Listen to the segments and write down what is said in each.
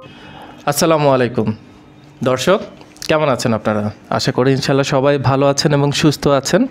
আসসালামু আলাইকুম দর্শক, কেমন আছেন আপনারা? আশা করি ইনশাল্লাহ সবাই ভালো আছেন এবং সুস্থ আছেন।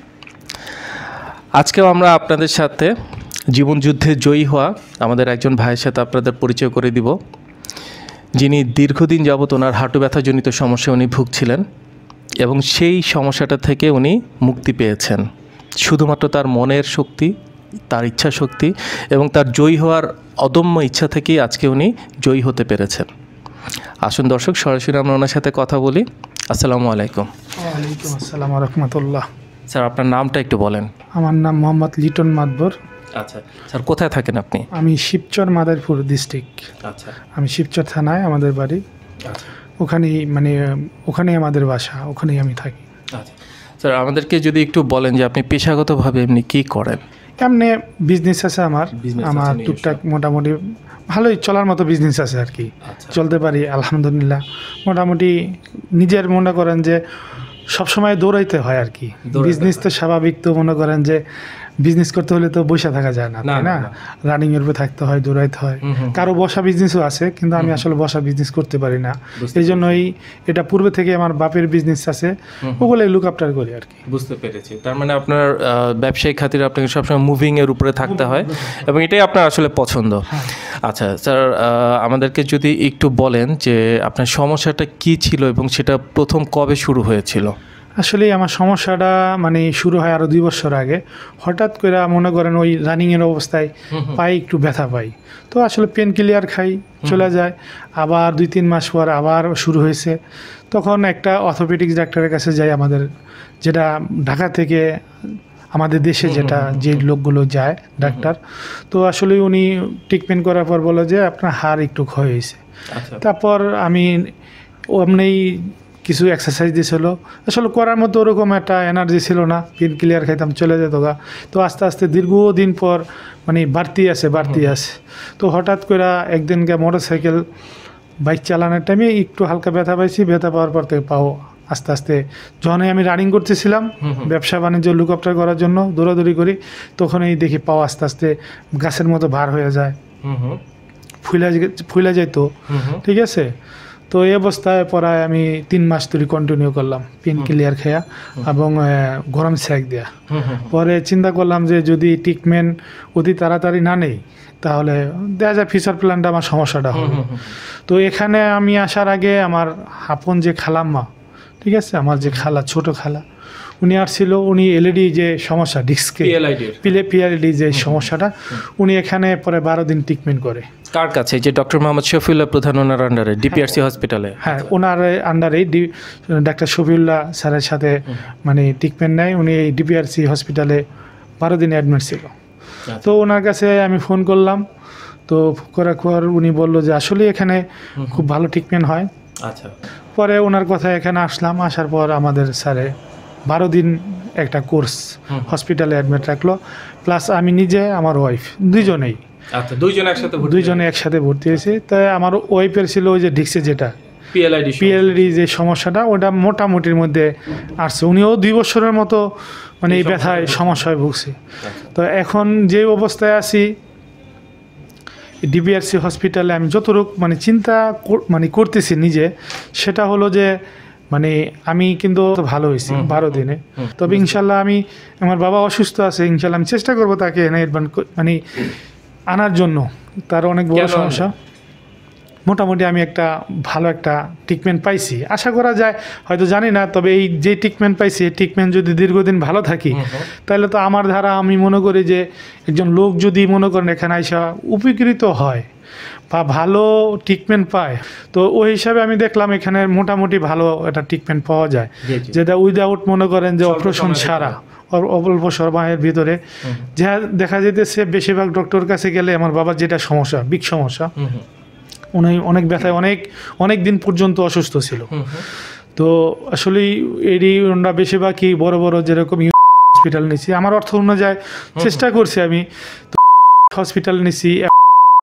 আজকেও আমরা আপনাদের সাথে জীবনযুদ্ধে জয়ী হওয়া আমাদের একজন ভাইয়ের সাথে আপনাদের পরিচয় করে দিব, যিনি দীর্ঘদিন যাবৎ ওনার হাঁটু ব্যথাজনিত সমস্যা উনি ভুগছিলেন এবং সেই সমস্যাটা থেকে উনি মুক্তি পেয়েছেন শুধুমাত্র তার মনের শক্তি, তার ইচ্ছা শক্তি এবং তার জয়ী হওয়ার অদম্য ইচ্ছা থেকেই আজকে উনি জয়ী হতে পেরেছেন। আসুন দর্শক, সরাসরি আমরা ওনার সাথে কথা বলি। আসসালামু আলাইকুম। ওয়ালাইকুম আসসালাম রহমতুল্লাহ। স্যার, আপনার নামটা একটু বলেন। আমার নাম মোহাম্মদ লিটন মাদবর। আচ্ছা স্যার, কোথায় থাকেন আপনি? আমি শিবচর মাদারীপুর ডিস্ট্রিক্ট। আচ্ছা, আমি শিবচর থানায় আমাদের বাড়ি। আচ্ছা ওখানেই আমাদের বাসা, ওখানেই আমি থাকি। আচ্ছা স্যার, আমাদেরকে যদি একটু বলেন যে আপনি পেশাগতভাবে এমনি কী করেন? এমনি বিজনেস আছে আমার। Business আছে আমার নিজস্ব। টুকটাক মোটামুটি ভালোই চলার মতো বিজনেস আছে আর কি। আচ্ছা। চলতে পারি আলহামদুলিল্লাহ। মোটামুটি নিজের মনে করেন যে সবসময় দৌড়াইতে হয় আর কি। বিজনেস তো স্বাভাবিক, তো মনে করেন যে বিজনেস করতে হলে তো বসে থাকা যায় না, না, তাই না? না। রানিং এর উপরে থাকতে হয়, দৌড়াইতে হয়। কারো বসা বিজনেসও আছে, কিন্তু আমি আসলে বসা বিজনেস করতে পারি না। বুঝতে এই জন্যই এটা পূর্বে থেকে আমার বাপের বিজনেস আছে, ওগুলোই লুক আফটার করি আর কি। বুঝতে পেরেছি। তার মানে আপনার ব্যবসায়িক খাতিরে আপনাকে সবসময় মুভিংয়ের উপরে থাকতে হয় এবং এটাই আপনার আসলে পছন্দ। আচ্ছা স্যার, আমাদেরকে যদি একটু বলেন যে আপনার সমস্যাটা কী ছিল এবং সেটা প্রথম কবে শুরু হয়েছিল? আসলে আমার সমস্যাটা শুরু হয় আরও 2 বছর আগে। হঠাৎ করে মনে করেন ওই রানিংয়ের অবস্থায় পায়ে একটু ব্যথা পাই, তো আসলে পেন কিলিয়ার খাই, চলে যায়। আবার 2-3 মাস পর আবার শুরু হয়েছে। তখন একটা অর্থোপেডিক্স ডাক্তারের কাছে যাই, আমাদের যেটা ঢাকা থেকে আমাদের দেশে যে লোকগুলো যায় ডাক্তার। তো আসলে উনি ট্রিটমেন্ট করার পর বলে যে আপনার হাড় একটু ক্ষয় হয়েছে। আচ্ছা। তারপর আমি অমনি কিছু এক্সারসাইজ দিয়েছিল, আসলে করার মতো ওরকম একটা এনার্জি ছিল না। পেন ক্লিয়ার খাইতাম, চলে যেত গা। তো আস্তে আস্তে দীর্ঘদিন পর বাড়তি আছে। তো হঠাৎ করে একদিনকে মোটরসাইকেল বাইক চালানোর টাইমে একটু হালকা ব্যথা পাইছি। ব্যথা পাওয়ার পর থেকে পাও আস্তে আস্তে, যখনই আমি রানিং করতেছিলাম ব্যবসা বাণিজ্য লুক আফটার করার জন্য দৌড়াদৌড়ি করি, তখনই দেখি পাও আস্তে আস্তে গাছের মতো ভার হয়ে যায়, ফুলে যাইতো। ঠিক আছে, তো এই অবস্থায় পড়ায় আমি 3 মাস ধরে কন্টিনিউ করলাম পেন কিলিয়ার খেয়া এবং গরম সেক দেয়া। পরে চিন্তা করলাম যে যদি ট্রিটমেন্ট অতি তাড়াতাড়ি না নেই, তাহলে দেখা যায় ফিউচার প্ল্যানটা আমার সমস্যাটা হবে। তো এখানে আমি আসার আগে আমার আপন যে খালাম্মা, ঠিক আছে, আমার যে খালা, ছোট খালা, উনি আসছিল। উনি এলইডি যে সমস্যা, ডিস্কে পিএলআইডি যে সমস্যাটা, উনি এখানে পরে 12 দিন ট্রিটমেন্ট করে। কার কাছে? যে ডক্টর মোহাম্মদ শফিউল্লাহ প্রধান, ওনার আন্ডারে ডিপিআরসি হসপিটালে? হ্যাঁ, ওনার আন্ডারেই ডাক্তার শফিউল্লাহ স্যারের সাথে ট্রিটমেন্ট নেয়। উনি এই ডিপিআরসি হসপিটালে 12 দিন অ্যাডমিট ছিল। তো ওনার কাছে আমি ফোন করলাম, তো করার পর উনি বলল যে আসলে এখানে খুব ভালো ট্রিটমেন্ট হয়। আচ্ছা। পরে ওনার কথা এখানে আসলাম। আসার পর আমাদের স্যারে 12 দিন একটা কোর্স হসপিটালে অ্যাডমিট রাখলো, প্লাস আমি নিজে, আমার ওয়াইফ, দুজনেই। আচ্ছা, দুইজনে একসাথে ভর্তি হয়েছি। তাই আমার ওয়াইফের ছিল ওই যে ডিস্কে যেটা পিএলআইডি যে সমস্যাটা, ওটা মোটামুটির মধ্যে আসছে। উনিও 2 বছরের মতো এই ব্যথায় সমস্যায় ভুগছে। তো এখন যে অবস্থায় আছি ডিপিআরসি হসপিটালে, আমি যতটুকু চিন্তা করতেছি নিজে, সেটা হলো যে আমি কিন্তু ভালো হয়েছি 12 দিনে। তবে ইনশাল্লাহ আমার বাবা অসুস্থ আছে, ইনশাল্লাহ আমি চেষ্টা করবো তাকে এনে আনার জন্য। তার অনেক বড় সমস্যা। মোটামুটি আমি ভালো একটা ট্রিটমেন্ট পাইছি, আশা করা যায়, হয়তো জানি না। তবে এই যে ট্রিটমেন্ট পাইছি, এই ট্রিটমেন্ট যদি দীর্ঘদিন ভালো থাকি, তাহলে তো আমার ধারা, আমি মনে করি যে একজন লোক যদি মনে করেন এখানে আইসা উপকৃত হয় বা ভালো ট্রিটমেন্ট পায়, তো ওই হিসাবে আমি দেখলাম এখানে মোটামুটি ভালো একটা ট্রিটমেন্ট পাওয়া যায়, যেটা উইদাউট মনে করেন যে অপারেশন ছাড়া, অল্প সময়ের ভিতরে। যা দেখা যেতেছে বেশিরভাগ ডক্টর কাছে গেলে আমার বাবার যেটা সমস্যা, বিগ সমস্যা, উনি অনেক ব্যথায় অনেক দিন পর্যন্ত অসুস্থ ছিল। তো আসলে আমরা বেশিরভাগই বড় বড় যেরকম হসপিটাল নিছি, আমার অর্থ অনুযায়ী চেষ্টা করছি আমি, হসপিটাল নিছি,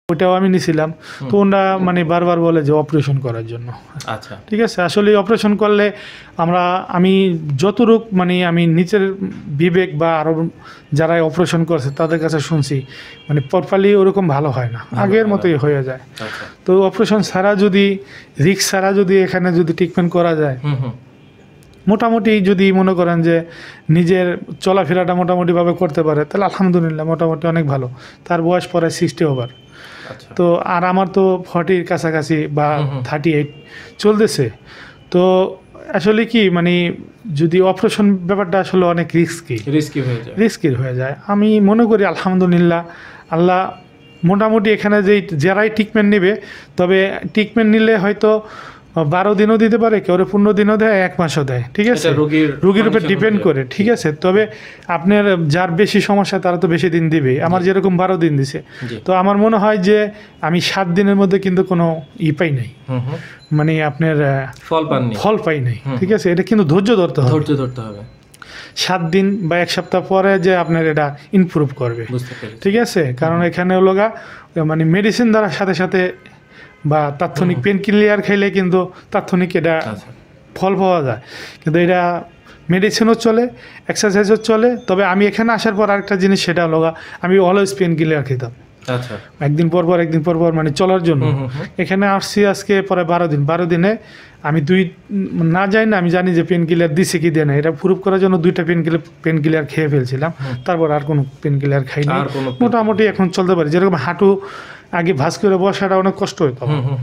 ওটাও আমি নিছিলাম। তো ওরা মানে বারবার বলে যে অপারেশন করার জন্য। আচ্ছা ঠিক আছে, আসলে অপারেশন করলে আমি যতটুক মানে আমি নিচের বিবেক বা আরও যারা অপারেশন করছে তাদের কাছে শুনছি মানে প্রপারলি ওরকম ভালো হয় না, আগের মতোই হয়ে যায়। আচ্ছা তো অপারেশন ছাড়া যদি রিস্ক ছাড়া যদি এখানে যদি ট্রিটমেন্ট করা যায়, মোটামুটি যদি মনে করেন যে নিজের চলাফেরাটা মোটামুটিভাবে করতে পারে, তাহলে আলহামদুলিল্লাহ মোটামুটি অনেক ভালো। তার বয়স পরে 60 ওভার। আচ্ছা তো আর আমার তো 40-র কাছাকাছি বা 38 চলতেছে। তো আসলে কি মানে যদি অপারেশন ব্যাপারটা আসলে অনেক রিস্কি হয়ে যায়। আমি মনে করি আলহামদুলিল্লাহ আল্লাহ মোটামুটি এখানে যারাই ট্রিটমেন্ট নেবে, তবে ট্রিটমেন্ট নিলে হয়তো 12 দিনও দিতে পারে, কেউ 15 দিনও দেয়, 1 মাসও দেয়। ঠিক আছে, রোগীর উপর ডিপেন্ড করে। ঠিক আছে, তবে আপনার যার বেশি সমস্যা তারা তো বেশি দিন দিবে। আমার যেরকম 12 দিন দিছে, তো আমার মনে হয় যে আমি 7 দিনের মধ্যে কিন্তু কোনো পাই নাই, মানে আপনার ফল পাই নাই। ঠিক আছে, এটা কিন্তু ধৈর্য ধরতে হবে। 7 দিন বা 1 সপ্তাহ পরে যে আপনার এটা ইমপ্রুভ করবে। ঠিক আছে, কারণ এখানে লগা মানে মেডিসিন দ্বারা সাথে সাথে বা তাৎক্ষণিক পেন কিলার খেলে কিন্তু তাৎক্ষণিক এটা ফল পাওয়া যায়, কিন্তু এটা মেডিসিনও চলে, এক্সারসাইজও চলে। তবে আমি এখানে আসার পর আরেকটা জিনিস, সেটা লগা আমি অলওয়েজ পেন কিলার খেতাম। আচ্ছা, একদিন পর পর মানে চলার জন্য। এখানে আসছি আজকে পরে 12 দিনে আমি না যাই না, আমি জানি যে পেন কিলার দিছে কি দেয় না, এটা প্রুভ করার জন্য 2টা পেন কিলার খেয়ে ফেলছিলাম। তারপর আর কোনো পেন কিলার খাইনি, মোটামুটি এখন চলতে পারি। যেরকম হাঁটু আগে ভাঁজ করে বসাটা অনেক কষ্ট হতো,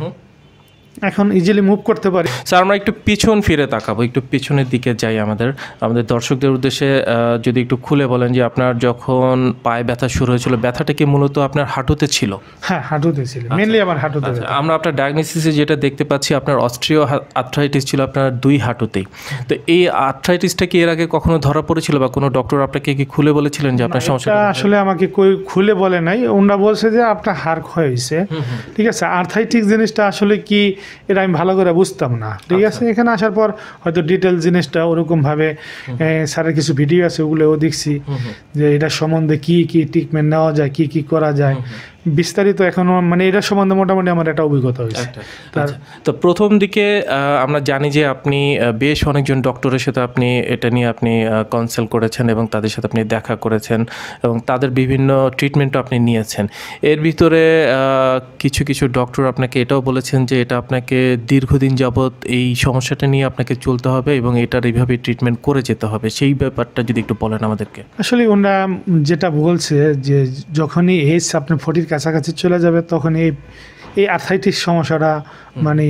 এখন ইজিলি মুভ করতে পারি। স্যার আমরা একটু পিছন ফিরে তাকাবো, একটু পিছনের দিকে যাই। আমাদের দর্শকদের উদ্দেশ্যে যদি একটু খুলে বলেন যে আপনার যখন পায়ে ব্যথা শুরু হয়েছিল, ব্যথাটা কি মূলত আপনার হাঁটুতে ছিল? হ্যাঁ, হাঁটুতে ছিল, মেইনলি আমার হাঁটুতে। আমরা আপনার ডায়াগনোসিসে যেটা দেখতে পাচ্ছি, আপনার অস্ট্রিও আর্থ্রাইটিস ছিল আপনার 2 হাঁটুতেই। তো এই আর্থ্রাইটিসটা কি এর আগে কখনো ধরা পড়েছিল বা কোনো ডক্টর আপনাকে কি খুলে বলেছিলেন যে আপনার সমস্যা? আসলে আমাকে খুলে বলে নাই, ওনারা বলছে যে আপনার হাড় ক্ষয় হয়েছে। ঠিক আছে, আর্থ্রাইটিস জিনিসটা আসলে কি এটা আমি ভালো করে বুঝতাম না। ঠিক আছে, এখানে আসার পর হয়তো ডিটেল জিনিসটা ওরকমভাবে স্যারের কিছু ভিডিও আছে, ওগুলোও দেখছি যে এটা সম্বন্ধে কি কি ট্রিটমেন্ট নেওয়া যায়, কি কি করা যায়, বিস্তারিত এখনো মানে এটা সম্বন্ধে মোটামুটি আমার একটা অভিজ্ঞতা হয়েছে। তো প্রথম দিকে আমরা জানি যে আপনি বেশ অনেকজন ডক্টরের সাথে আপনি এটা নিয়ে আপনি কনসাল্ট করেছেন এবং তাদের সাথে আপনি দেখা করেছেন এবং তাদের বিভিন্ন ট্রিটমেন্টও আপনি নিয়েছেন। এর ভিতরে কিছু ডক্টর আপনাকে এটাও বলেছেন যে এটা আপনাকে দীর্ঘদিন যাবৎ এই সমস্যাটা নিয়ে আপনাকে চলতে হবে এবং এটার এইভাবে ট্রিটমেন্ট করে যেতে হবে। সেই ব্যাপারটা যদি একটু বলেন আমাদেরকে। আসলে ওনারা যেটা বলছে যে যখনই এজ আপনার 40-র কাছাকাছি চলে যাবে, তখন এই আর্থ্রাইটিস সমস্যাটা মানে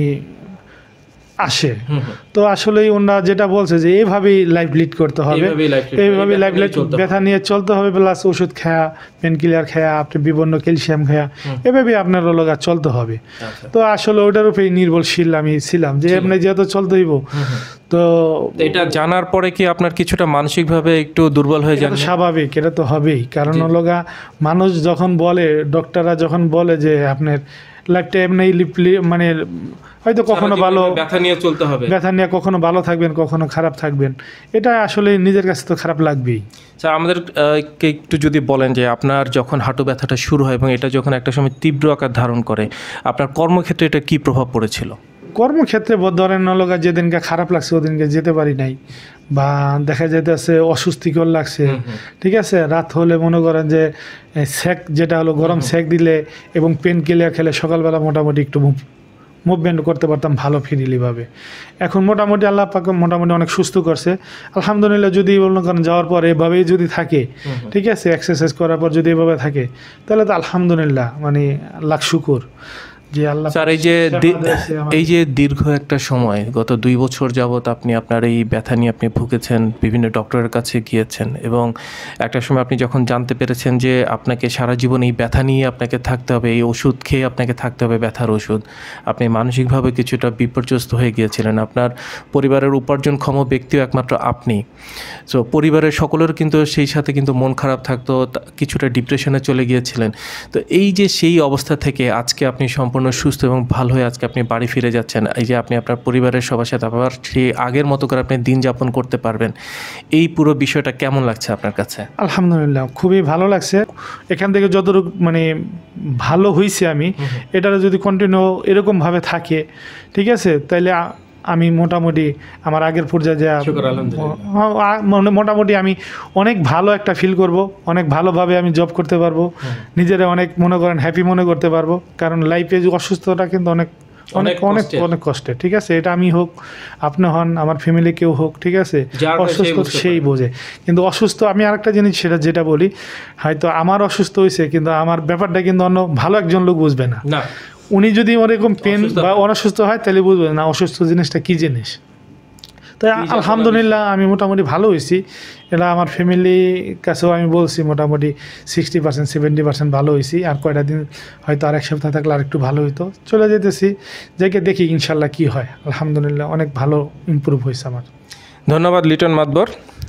আসে। তো আসলেই ওনারা যেটা বলছে যে এইভাবেই লাইফ লিড করতে হবে, এইভাবে লাইফ লিড ব্যথা নিয়ে চলতে হবে, প্লাস ওষুধ খায়া, পেন কিলার খায়া, আপনি বিভিন্ন ক্যালসিয়াম খায়া, এভাবে আপনার লগা চলতে হবে। তো আসলে ওটার উপরেই নির্ভরশীল আমি ছিলাম যে আপনি যেহেতু চলতে হইব। তো এটা জানার পরে কি আপনার কিছুটা মানসিকভাবে একটু দুর্বল হয়ে যায়? স্বাভাবিক, এটা তো হবেই, কারণ লগা মানুষ যখন বলে, ডক্টররা যখন বলে যে আপনার লাইফটা এমনি মানে হয়তো কখনো ভালো ব্যথা নিয়ে চলতে হবে, ব্যথা নিয়ে কখনো ভালো থাকবেন, কখনো খারাপ থাকবেন, এটা আসলে নিজের কাছে তো খারাপ লাগবেই। স্যার আমাদেরকে একটু যদি বলেন যে আপনার যখন হাঁটু ব্যথাটা শুরু হয় এবং এটা যখন একটা সময় তীব্র আকার ধারণ করে, আপনার কর্মক্ষেত্রে এটা কি প্রভাব পড়েছিল? কর্মক্ষেত্রে ধরেন লগা যেদিনকে খারাপ লাগছে ওদিনকে যেতে পারি নাই, বা দেখা যাইতেছে অস্বস্তিকর লাগছে। ঠিক আছে, রাত হলে মনে করেন যে সেক যেটা হলো গরম সেক দিলে এবং পেন কিলার খেলে সকালবেলা মোটামুটি একটু মুভমেন্ট করতে পারতাম ভালো ফ্রিলিভাবে। এখন মোটামুটি আল্লাহ পাক মোটামুটি অনেক সুস্থ করছে আলহামদুলিল্লাহ। যদি মনে করেন যাওয়ার পর এভাবেই যদি থাকে, ঠিক আছে, এক্সারসাইজ করার পর যদি এভাবে থাকে, তাহলে তো আলহামদুলিল্লাহ মানে লাখ শুকুর যে আল্লাহ। স্যার এই যে দীর্ঘ একটা সময়, গত 2 বছর যাবৎ আপনি আপনার এই ব্যথা নিয়ে আপনি ভুগেছেন, বিভিন্ন ডক্টরের কাছে গিয়েছেন এবং একটা সময় আপনি যখন জানতে পেরেছেন যে আপনাকে সারা জীবন এই ব্যথা নিয়ে আপনাকে থাকতে হবে, এই ওষুধ খেয়ে আপনাকে থাকতে হবে, ব্যথার ওষুধ, আপনি মানসিকভাবে কিছুটা বিপর্যস্ত হয়ে গিয়েছিলেন। আপনার পরিবারের উপার্জনক্ষম ব্যক্তিও একমাত্র আপনি। সো পরিবারের সকলের কিন্তু সেই সাথে কিন্তু মন খারাপ থাকতো, কিছুটা ডিপ্রেশনে চলে গিয়েছিলেন। তো এই যে সেই অবস্থা থেকে আজকে আপনি সম্পূর্ণ সম্পূর্ণ সুস্থ এবং ভালো হয়ে আজকে আপনি বাড়ি ফিরে যাচ্ছেন, এই যে আপনি আপনার পরিবারের সবার সাথে আবার সেই আগের মতো করে আপনি দিন যাপন করতে পারবেন, এই পুরো বিষয়টা কেমন লাগছে আপনার কাছে? আলহামদুলিল্লাহ খুবই ভালো লাগছে। এখান থেকে যতটুকু মানে ভালো হয়েছে আমি এটারও যদি কন্টিনিউ এরকমভাবে থাকে, ঠিক আছে, তাইলে আমি মোটামুটি আমার আগের পর্যায়ে যা মোটামুটি আমি অনেক ভালো একটা ফিল করব, অনেক ভালোভাবে আমি জব করতে পারবো, নিজেরা অনেক মনে করেন হ্যাপি মনে করতে পারবো। কারণ লাইফে অসুস্থতা কিন্তু অনেক অনেক অনেক অনেক কষ্টে, ঠিক আছে, এটা আমি হোক, আপনি হন, আমার ফ্যামিলি কেউ হোক, ঠিক আছে, অসুস্থ সেই বোঝে। কিন্তু অসুস্থ আমি আরেকটা জিনিস যেটা বলি, হয়তো আমার অসুস্থ হয়েছে কিন্তু আমার ব্যাপারটা কিন্তু অন্য ভালো একজন লোক বুঝবে না। উনি যদি ওরকম পেন বা অসুস্থ হয় তাহলে বুঝবে না অসুস্থ জিনিসটা কী জিনিস। তাই আলহামদুলিল্লাহ আমি মোটামুটি ভালো হয়েছি। এটা আমার ফ্যামিলির কাছেও আমি বলছি মোটামুটি 60% 70% ভালো হয়েছি। আর কয়টা দিন হয়তো আর এক সপ্তাহ থাকলে আর একটু ভালো হইতো, চলে যেতেছি, যাকে দেখি ইনশাল্লাহ কি হয়। আলহামদুলিল্লাহ অনেক ভালো ইমপ্রুভ হয়েছে আমার। ধন্যবাদ লিটন মাতবর।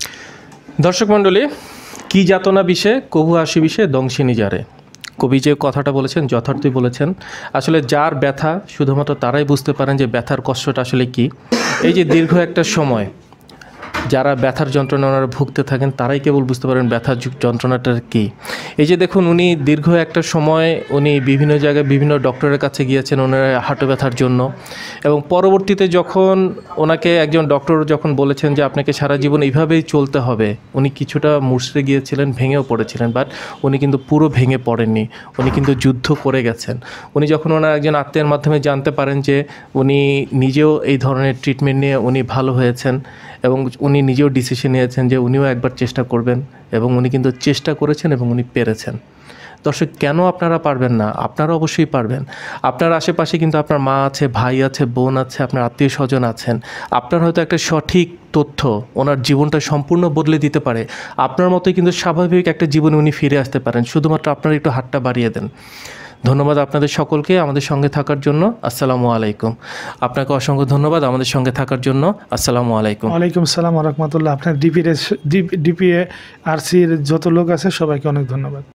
দর্শক মণ্ডলী, কি যাতনা বিষে কভু আসি বিষে দংশিনী যারে, কবি যে কথাটা বলেছেন যথার্থই বলেছেন। আসলে যার ব্যথা শুধুমাত্র তারাই বুঝতে পারেন যে ব্যথার কষ্টটা আসলে কি। এই যে দীর্ঘ একটা সময় যারা ব্যথার যন্ত্রণা ওনারা ভুগতে থাকেন তারাই কেবল বুঝতে পারেন ব্যথার যন্ত্রণাটা কী। এই যে দেখুন, উনি দীর্ঘ একটা সময় উনি বিভিন্ন জায়গায় বিভিন্ন ডক্টরের কাছে গিয়েছেন ওনার হাঁটু ব্যথার জন্য, এবং পরবর্তীতে যখন ওনাকে একজন ডক্টর যখন বলেছেন যে আপনাকে সারা জীবন এইভাবেই চলতে হবে, উনি কিছুটা মুষড়ে গিয়েছিলেন, ভেঙেও পড়েছিলেন, বাট উনি কিন্তু পুরো ভেঙে পড়েননি, উনি কিন্তু যুদ্ধ করে গেছেন। উনি যখন ওনার একজন আত্মীয়ের মাধ্যমে জানতে পারেন যে উনি নিজেও এই ধরনের ট্রিটমেন্ট নিয়ে উনি ভালো হয়েছেন, এবং উনি নিজেও ডিসিশন নিয়েছেন যে উনিও একবার চেষ্টা করবেন, এবং উনি কিন্তু চেষ্টা করেছেন এবং উনি পেরেছেন। দর্শক, কেন আপনারা পারবেন না? আপনারা অবশ্যই পারবেন। আপনার আশেপাশে কিন্তু আপনার মা আছে, ভাই আছে, বোন আছে, আপনার আত্মীয় স্বজন আছেন। আপনার হয়তো একটা সঠিক তথ্য ওনার জীবনটা সম্পূর্ণ বদলে দিতে পারে। আপনার মতোই কিন্তু স্বাভাবিক একটা জীবনে উনি ফিরে আসতে পারেন, শুধুমাত্র আপনারা একটু হাতটা বাড়িয়ে দেন। ধন্যবাদ আপনাদের সকলকে আমাদের সঙ্গে থাকার জন্য। আসসালামু আলাইকুম। আপনাকে অসংখ্য ধন্যবাদ আমাদের সঙ্গে থাকার জন্য। আসসালামু আলাইকুম। ওয়ালাইকুম আসসালাম ওয়া রাহমাতুল্লাহ। আপনার ডিপিএআরসির যত লোক আছে সবাইকে অনেক ধন্যবাদ।